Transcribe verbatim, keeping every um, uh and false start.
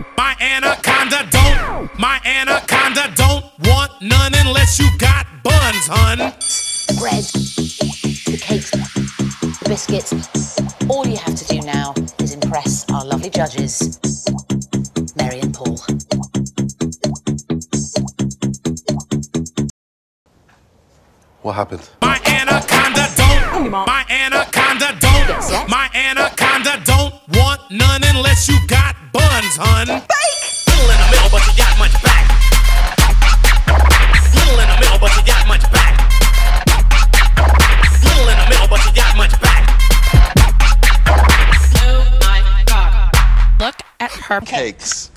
My anaconda don't, my anaconda don't want none unless you got buns, hun. The bread, the cakes, the biscuits. All you have to do now is impress our lovely judges, Mary and Paul. What happened? My anaconda don't, my anaconda don't, my anaconda don't want none unless you got buns, hun. Bake! Little in the middle, but you got much back. Little in the middle, but you got much back. Little in the middle, but you got much back. Oh my God. Look at her Cakes.